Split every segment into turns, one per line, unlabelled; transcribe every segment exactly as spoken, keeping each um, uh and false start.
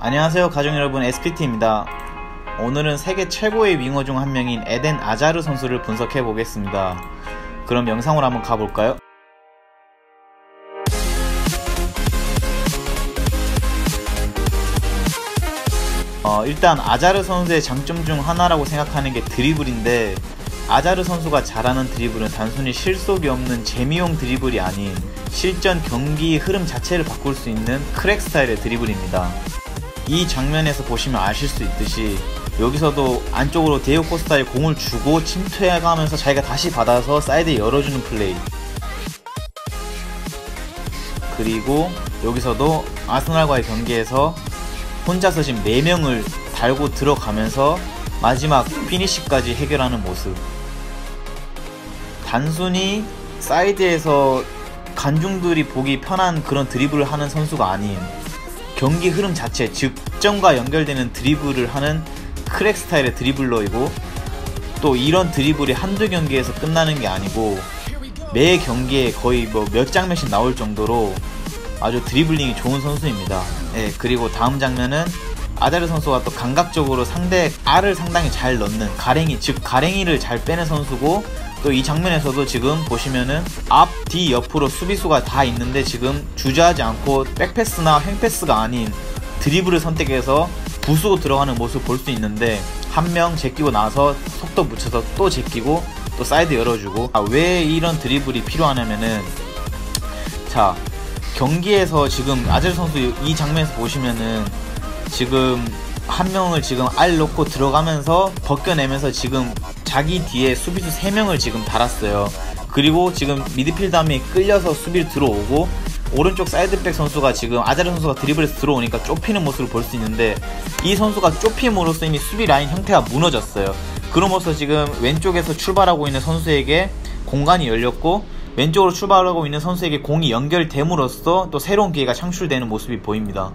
안녕하세요 가족 여러분, 에스피티입니다. 오늘은 세계 최고의 윙어 중 한 명인 에덴 아자르 선수를 분석해 보겠습니다. 그럼 영상으로 한번 가볼까요? 어, 일단 아자르 선수의 장점 중 하나라고 생각하는 게 드리블인데, 아자르 선수가 잘하는 드리블은 단순히 실속이 없는 재미용 드리블이 아닌 실전 경기의 흐름 자체를 바꿀 수 있는 크랙 스타일의 드리블입니다. 이 장면에서 보시면 아실 수 있듯이 여기서도 안쪽으로 디에고 코스타에 공을 주고 침투해가면서 자기가 다시 받아서 사이드에 열어주는 플레이, 그리고 여기서도 아스날과의 경기에서 혼자서 지금 네 명을 달고 들어가면서 마지막 피니시까지 해결하는 모습. 단순히 사이드에서 관중들이 보기 편한 그런 드리블을 하는 선수가 아닌 경기 흐름 자체, 즉 득점과 연결되는 드리블을 하는 크랙 스타일의 드리블러이고, 또 이런 드리블이 한두 경기에서 끝나는 게 아니고 매 경기에 거의 뭐 몇 장면씩 나올 정도로 아주 드리블링이 좋은 선수입니다. 예, 그리고 다음 장면은 아자르 선수가 또 감각적으로 상대 알을 상당히 잘 넣는 가랭이, 즉 가랭이를 잘 빼는 선수고, 또 이 장면에서도 지금 보시면은 앞, 뒤, 옆으로 수비수가 다 있는데 지금 주저하지 않고 백패스나 횡패스가 아닌 드리블을 선택해서 부수고 들어가는 모습을 볼 수 있는데, 한 명 제끼고 나서 속도 붙여서 또 제끼고 또 사이드 열어주고. 아, 왜 이런 드리블이 필요하냐면은, 자, 경기에서 지금 아자르 선수 이 장면에서 보시면은 지금 한 명을 지금 알 넣고 들어가면서 벗겨내면서 지금 자기 뒤에 수비수 세 명을 지금 달았어요. 그리고 지금 미드필더함이 끌려서 수비를 들어오고, 오른쪽 사이드백 선수가 지금 아자르 선수가 드리블에서 들어오니까 좁히는 모습을 볼 수 있는데, 이 선수가 좁힘으로써 이미 수비 라인 형태가 무너졌어요. 그러면서 지금 왼쪽에서 출발하고 있는 선수에게 공간이 열렸고, 왼쪽으로 출발하고 있는 선수에게 공이 연결됨으로써 또 새로운 기회가 창출되는 모습이 보입니다.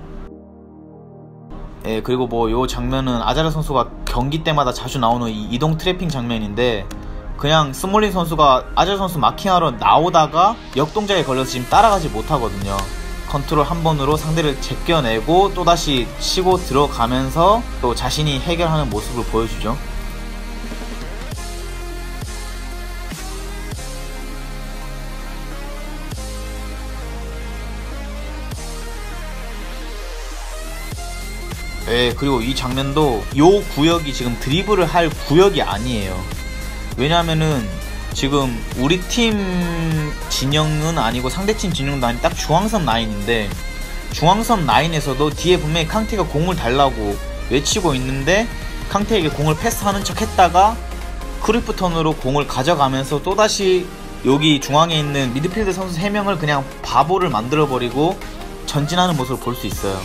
예, 그리고 뭐 요 장면은 아자르 선수가 경기 때마다 자주 나오는 이 이동 트래핑 장면인데, 그냥 스몰린 선수가 아자르 선수 마킹하러 나오다가 역동작에 걸려서 지금 따라가지 못하거든요. 컨트롤 한 번으로 상대를 제껴내고 또다시 치고 들어가면서 또 자신이 해결하는 모습을 보여주죠. 예, 그리고 이 장면도 요 구역이 지금 드리블을 할 구역이 아니에요. 왜냐면은 지금 우리 팀 진영은 아니고 상대팀 진영도 아닌 딱 중앙선 라인인데, 중앙선 라인에서도 뒤에 분명히 캉테가 공을 달라고 외치고 있는데 캉테에게 공을 패스하는 척 했다가 크루이프 턴으로 공을 가져가면서 또다시 여기 중앙에 있는 미드필드 선수 세 명을 그냥 바보를 만들어버리고 전진하는 모습을 볼 수 있어요.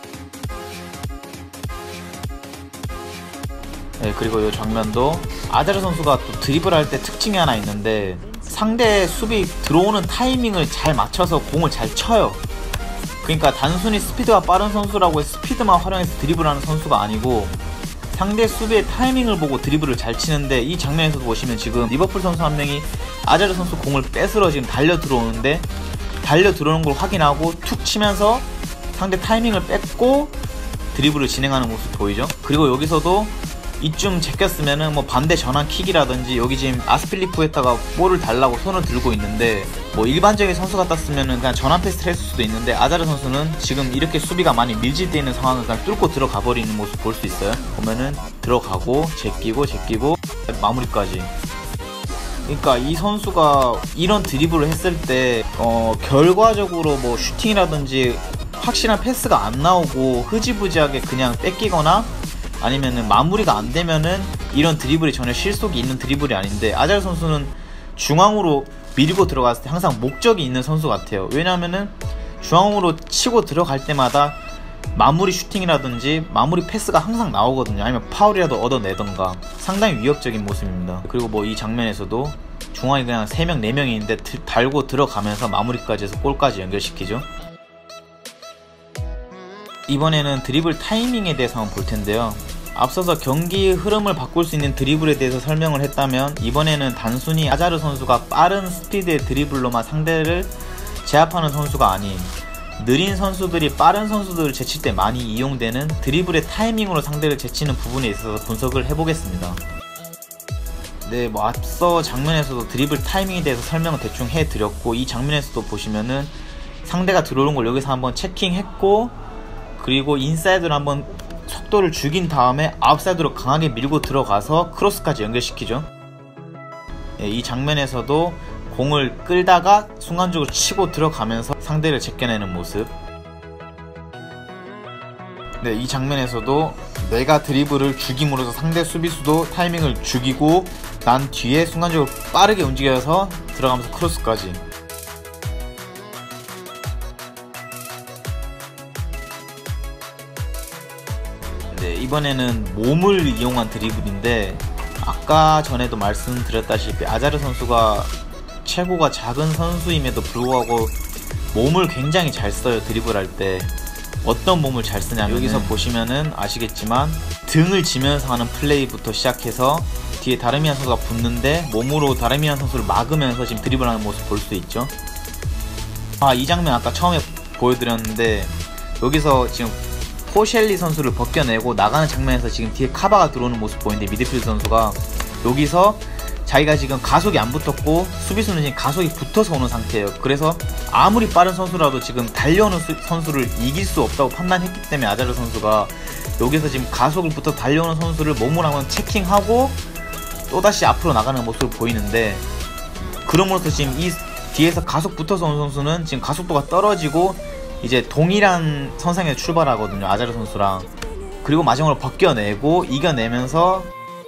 네, 그리고 이 장면도 아자르 선수가 또 드리블 할 때 특징이 하나 있는데, 상대 수비 들어오는 타이밍을 잘 맞춰서 공을 잘 쳐요. 그러니까 단순히 스피드가 빠른 선수라고 해서 스피드만 활용해서 드리블하는 선수가 아니고 상대 수비의 타이밍을 보고 드리블을 잘 치는데, 이 장면에서 보시면 지금 리버풀 선수 한 명이 아자르 선수 공을 뺏으러 지금 달려 들어오는데, 달려 들어오는 걸 확인하고 툭 치면서 상대 타이밍을 뺏고 드리블을 진행하는 모습 보이죠? 그리고 여기서도 이쯤 제꼈으면은 뭐 반대 전환 킥이라든지, 여기 지금 아스필리쿠에타가 볼을 달라고 손을 들고 있는데 뭐 일반적인 선수 같았으면은 그냥 전환 패스를 했을 수도 있는데, 아자르 선수는 지금 이렇게 수비가 많이 밀집되어 있는 상황을 그냥 뚫고 들어가 버리는 모습 볼 수 있어요. 보면은 들어가고 제끼고 제끼고 마무리까지. 그러니까 이 선수가 이런 드리블을 했을 때 어 결과적으로 뭐 슈팅이라든지 확실한 패스가 안 나오고 흐지부지하게 그냥 뺏기거나 아니면은 마무리가 안 되면은 이런 드리블이 전혀 실속이 있는 드리블이 아닌데, 아자르 선수는 중앙으로 밀고 들어갔을 때 항상 목적이 있는 선수 같아요. 왜냐면은 중앙으로 치고 들어갈 때마다 마무리 슈팅이라든지 마무리 패스가 항상 나오거든요. 아니면 파울이라도 얻어내던가 상당히 위협적인 모습입니다. 그리고 뭐 이 장면에서도 중앙에 그냥 세 명 네 명이 있는데 달고 들어가면서 마무리까지 해서 골까지 연결시키죠. 이번에는 드리블 타이밍에 대해서 한번 볼 텐데요. 앞서서 경기의 흐름을 바꿀 수 있는 드리블에 대해서 설명을 했다면, 이번에는 단순히 아자르 선수가 빠른 스피드의 드리블로만 상대를 제압하는 선수가 아닌 느린 선수들이 빠른 선수들을 제칠 때 많이 이용되는 드리블의 타이밍으로 상대를 제치는 부분에 있어서 분석을 해보겠습니다. 네, 뭐 앞서 장면에서도 드리블 타이밍에 대해서 설명을 대충 해드렸고, 이 장면에서도 보시면은 상대가 들어오는 걸 여기서 한번 체킹했고, 그리고 인사이드로 한번 속도를 죽인 다음에 아웃사이드로 강하게 밀고 들어가서 크로스까지 연결시키죠. 네, 이 장면에서도 공을 끌다가 순간적으로 치고 들어가면서 상대를 제껴내는 모습. 네, 이 장면에서도 내가 드리블을 죽임으로써 상대 수비수도 타이밍을 죽이고 난 뒤에 순간적으로 빠르게 움직여서 들어가면서 크로스까지. 네, 이번에는 몸을 이용한 드리블인데, 아까 전에도 말씀드렸다시피 아자르 선수가 체구가 작은 선수임에도 불구하고 몸을 굉장히 잘 써요. 드리블할 때 어떤 몸을 잘 쓰냐면, 여기서 보시면은 아시겠지만 등을 지면서 하는 플레이부터 시작해서 뒤에 다르미안 선수가 붙는데 몸으로 다르미안 선수를 막으면서 지금 드리블하는 모습 볼 수 있죠. 아, 이 장면 아까 처음에 보여드렸는데, 여기서 지금 포셸리 선수를 벗겨내고 나가는 장면에서 지금 뒤에 카바가 들어오는 모습 보이는데, 미드필드 선수가 여기서 자기가 지금 가속이 안 붙었고 수비수는 지금 가속이 붙어서 오는 상태예요. 그래서 아무리 빠른 선수라도 지금 달려오는 수, 선수를 이길 수 없다고 판단했기 때문에 아자르 선수가 여기서 지금 가속을 붙어 달려오는 선수를 몸으로 한번 체킹하고 또다시 앞으로 나가는 모습을 보이는데, 그럼으로써 지금 이 뒤에서 가속 붙어서 온 선수는 지금 가속도가 떨어지고 이제 동일한 선상에 출발하거든요, 아자르 선수랑. 그리고 마지막으로 벗겨내고 이겨내면서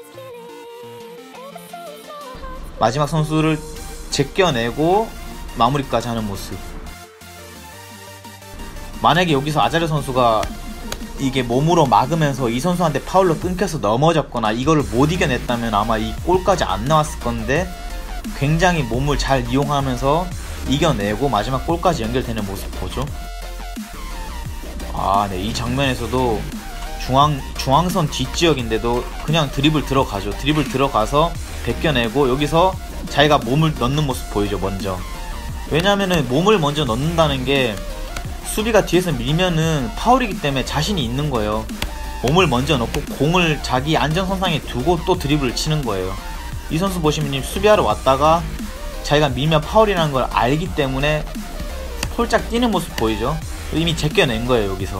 마지막 선수를 제껴내고 마무리까지 하는 모습. 만약에 여기서 아자르 선수가 이게 몸으로 막으면서 이 선수한테 파울로 끊겨서 넘어졌거나 이거를 못 이겨냈다면 아마 이 골까지 안 나왔을 건데, 굉장히 몸을 잘 이용하면서 이겨내고 마지막 골까지 연결되는 모습 보죠. 아, 네, 이 장면에서도 중앙, 중앙선 뒷지역인데도 그냥 드리블 들어가죠. 드리블 들어가서 벗겨내고 여기서 자기가 몸을 넣는 모습 보이죠, 먼저. 왜냐면은 몸을 먼저 넣는다는 게 수비가 뒤에서 밀면은 파울이기 때문에 자신이 있는 거예요. 몸을 먼저 넣고 공을 자기 안전선상에 두고 또 드리블을 치는 거예요. 이 선수 보시면 수비하러 왔다가 자기가 밀면 파울이라는 걸 알기 때문에 폴짝 뛰는 모습 보이죠? 이미 제껴낸 거예요, 여기서.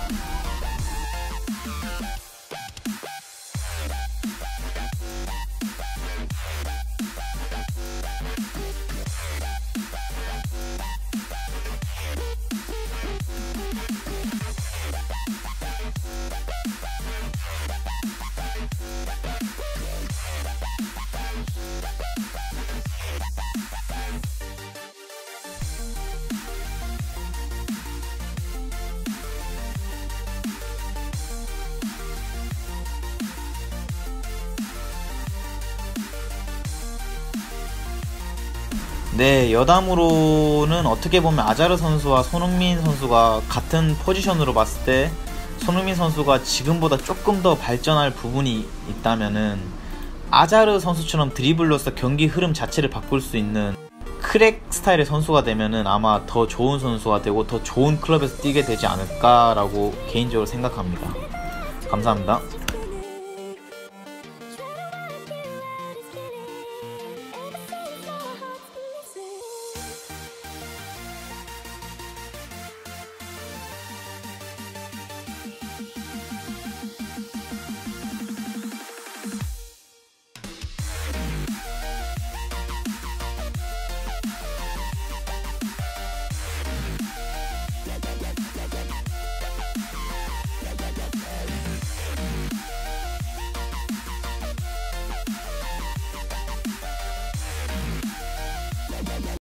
네, 여담으로는 어떻게 보면 아자르 선수와 손흥민 선수가 같은 포지션으로 봤을 때 손흥민 선수가 지금보다 조금 더 발전할 부분이 있다면은 아자르 선수처럼 드리블로서 경기 흐름 자체를 바꿀 수 있는 크랙 스타일의 선수가 되면은 아마 더 좋은 선수가 되고 더 좋은 클럽에서 뛰게 되지 않을까라고 개인적으로 생각합니다. 감사합니다.